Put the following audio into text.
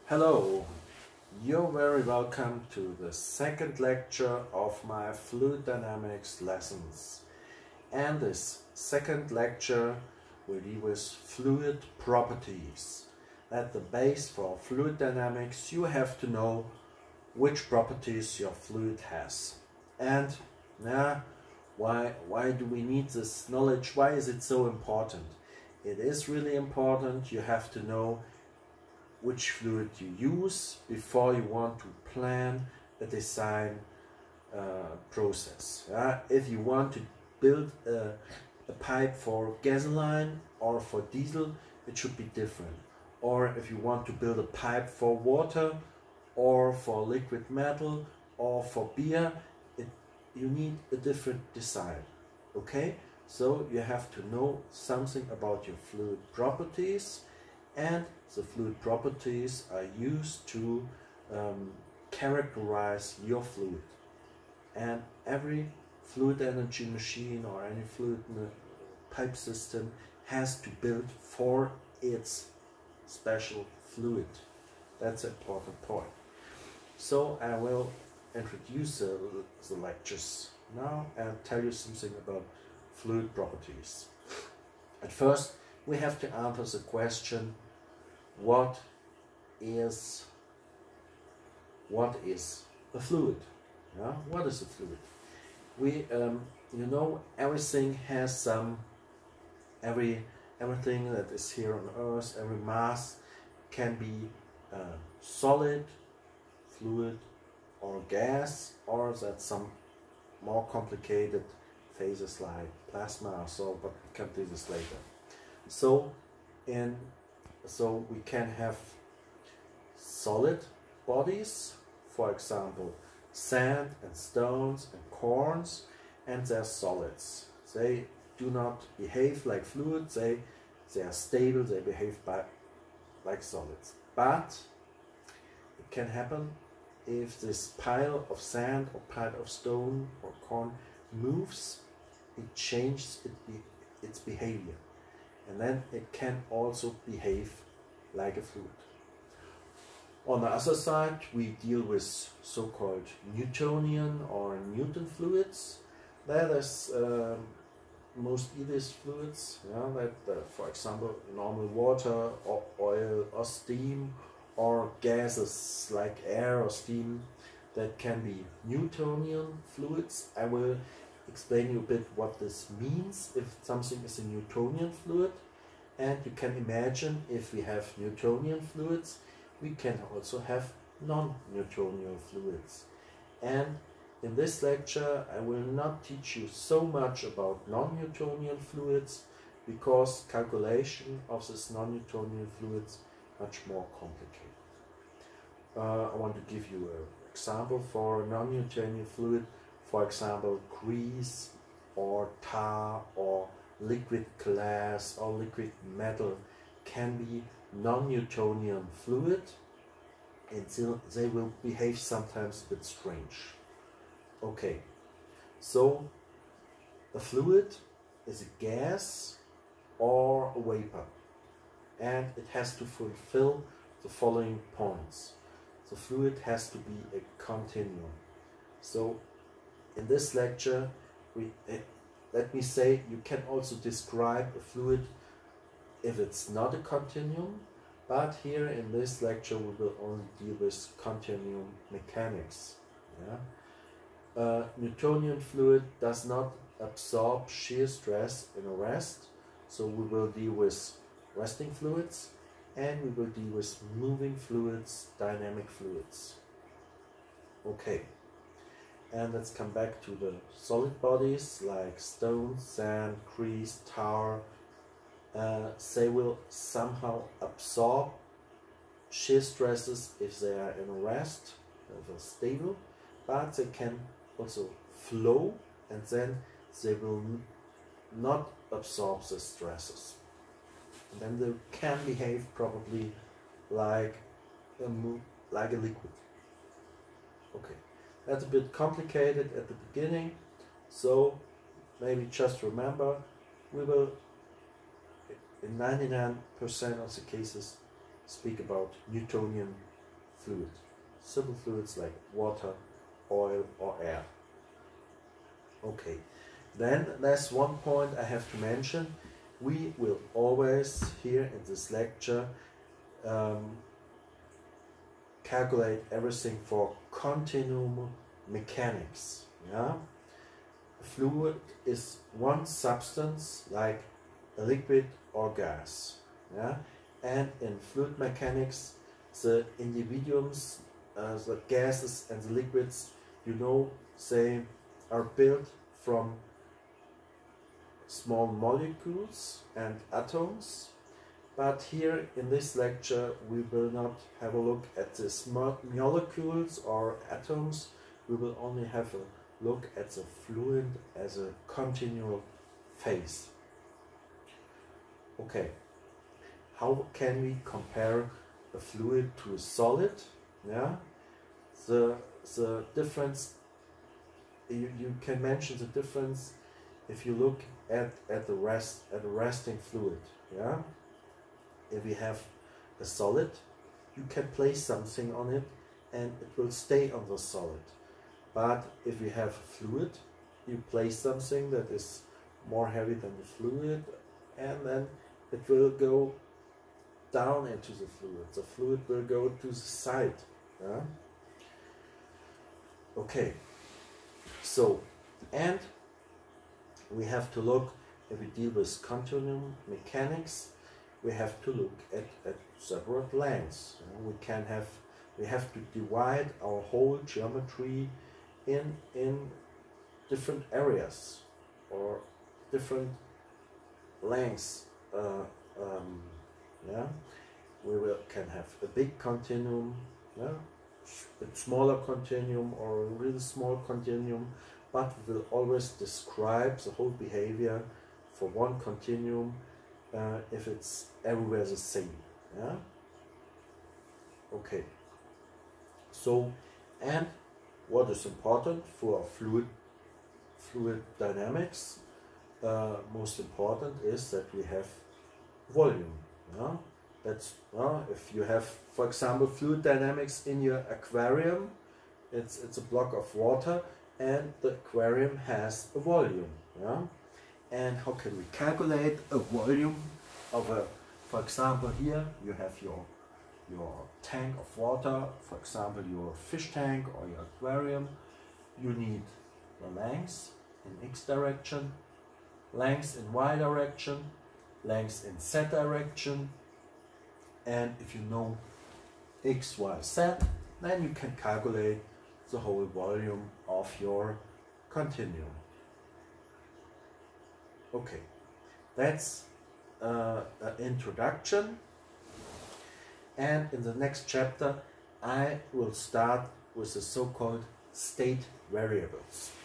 Hello, you're very welcome to the second lecture of my fluid dynamics lessons. And this second lecture will deal with fluid properties. At the base for fluid dynamics, you have to know which properties your fluid has. And why do we need this knowledge? Why is it so important? It is really important. You have to know which fluid you use before you want to plan a design process. If you want to build a pipe for gasoline or for diesel, it should be different. Or if you want to build a pipe for water or for liquid metal or for beer, you need a different design. Okay, so you have to know something about your fluid properties, and the fluid properties are used to characterize your fluid. And every fluid energy machine or any fluid pipe system has to build for its special fluid. That's an important point. So I will introduce the lectures now and tell you something about fluid properties. At first, we have to answer the question, what is a fluid? What is a fluid? We, everything has everything that is here on Earth, every mass can be solid, fluid, or gas, or that some more complicated phases like plasma or so, but we can do this later. So we can have solid bodies, for example sand and stones and corns, and they're solids. They do not behave like fluids, they are stable, they behave like solids. But it can happen if this pile of sand or pile of stone or corn moves, it changes its behavior, and then it can also behave like a fluid. On the other side, we deal with so-called Newtonian or Newton fluids. That is mostly these fluids, for example, normal water or oil or steam, or gases like air or steam, that can be Newtonian fluids. I will explain you a bit what this means if something is a Newtonian fluid. And you can imagine, if we have Newtonian fluids, we can also have non-Newtonian fluids. And in this lecture I will not teach you so much about non-Newtonian fluids, because calculation of this non-Newtonian fluids much more complicated. I want to give you an example for a non-Newtonian fluid. For example, grease or tar or liquid glass or liquid metal can be non-Newtonian fluid, and they will behave sometimes a bit strange. Okay, so a fluid is a gas or a vapor, and it has to fulfill the following points. The fluid has to be a continuum. So in this lecture, let me say, you can also describe a fluid if it's not a continuum, but here in this lecture we will only deal with continuum mechanics. Newtonian fluid does not absorb shear stress in a rest, so we will deal with resting fluids, and we will deal with moving fluids, dynamic fluids. Okay, and let's come back to the solid bodies like stone, sand, grease, tar. They will somehow absorb shear stresses if they are in a rest, if they're stable, but they can also flow, and then they will not absorb the stresses. And then they can behave probably like a liquid. Okay, that's a bit complicated at the beginning, so maybe just remember, we will in 99% of the cases speak about Newtonian fluid. Simple fluids like water, oil or air. Okay, then there's one point I have to mention. We will always here in this lecture calculate everything for continuum mechanics. Yeah? A fluid is one substance like a liquid or gas. Yeah? And in fluid mechanics, the individuums, the gases and the liquids, you know, they are built from small molecules and atoms. But here in this lecture we will not have a look at the molecules or atoms. We will only have a look at the fluid as a continual phase. Okay, how can we compare a fluid to a solid? Yeah, the difference, you can mention the difference if you look at a resting fluid. Yeah, if we have a solid, you can place something on it and it will stay on the solid. But if we have a fluid, you place something that is more heavy than the fluid, and then it will go down into the fluid. The fluid will go to the side. Yeah? Okay, so, and we have to look, if we deal with continuum mechanics, we have to look at separate lengths. We have to divide our whole geometry in different areas or different lengths. Yeah, can have a big continuum, yeah, a smaller continuum or a really small continuum, but we will always describe the whole behavior for one continuum if it's everywhere the same. Yeah. Okay. So, and what is important for fluid dynamics? Most important is that we have volume. Yeah? That's if you have, for example, fluid dynamics in your aquarium, it's a block of water, and the aquarium has a volume. Yeah? And how can we calculate a volume of a, for example, here you have your tank of water, for example your fish tank or your aquarium. You need the length in x direction, length in y direction, length in z direction, and if you know x, y, z, then you can calculate the whole volume of your continuum. Okay, that's an introduction, and in the next chapter I will start with the so-called state variables.